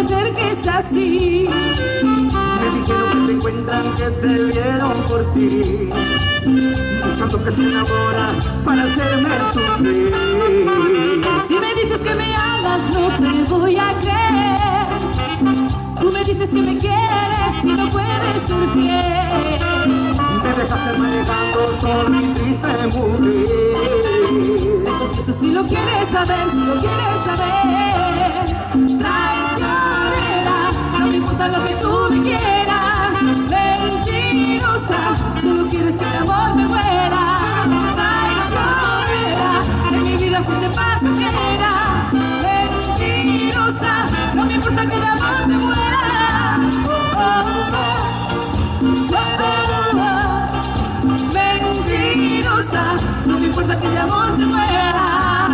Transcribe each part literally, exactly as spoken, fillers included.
acerques así. Me dijeron que te encuentran, que te vieron por ti, buscando que se enamora para hacerme sufrir. Si me dices que me amas, no te voy a creer. Tú me dices que me quieres y no puedes ser fiel. Me dejaste manejando solo y triste mujer. Te confieso si lo quieres saber, si lo quieres saber. Traicionera, no me importa lo que tú me quieras. Mentirosa, solo quieres que el amor me muera. Traicionera, en mi vida fuiste pasajera. Mentirosa, no me importa que el amor me muera. Oh, oh, oh. Oh, oh, oh. Mentirosa, no me importa que el amor me muera.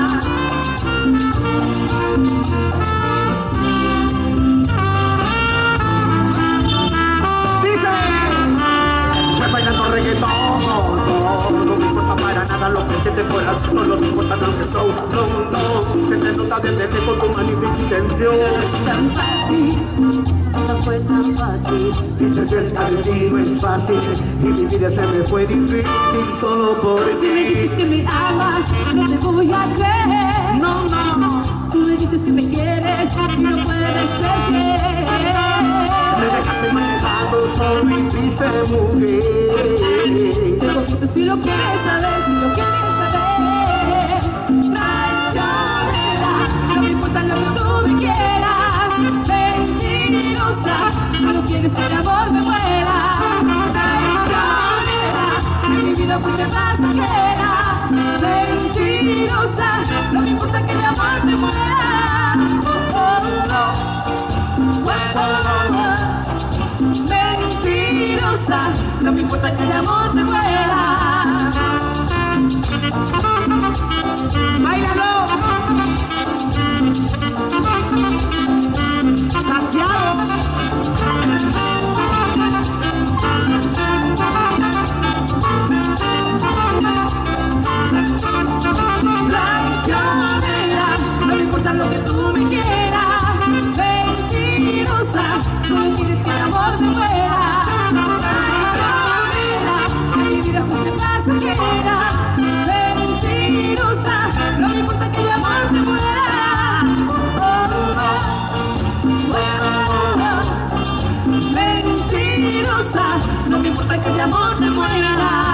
Bailando reggaetón, no, no me importa para nada lo que se te corazón, no me importa lo que son, no, no, se te nota desde lejos tu magnífica intención. No es tan fácil, tampoco es tan fácil. Dice cerca de ti no es fácil, y mi vida se me fue difícil solo por ti. Si me dices que me amas, no te voy a creer. No, no, tú me dices que me quieres y no puedes ser fiel. Me dejaste manejando solo y triste mujer. Te confieso si lo quieres saber, si lo quieres saber. Traicionera, no me importa lo que tú me quieras. Mentirosa, solo quieres que el amor me muera. Traicionera, en mi vida fuiste pasajera. Mentirosa, no me importa que el amor me muera. Oh, oh, oh. Oh, oh, oh. Mentirosa, no me importa que el amor me muera. ¡Báilalo! ¡Santiago! Traicionera, no me importa lo que tú me quieras. Mentirosa, solo quieres que el amor me muera. Traicionera, que mi vida fuiste pasajera. Mentirosa, no me importa que el amor me muera. Oh, oh, oh, oh. Mentirosa, no me importa que el amor me muera.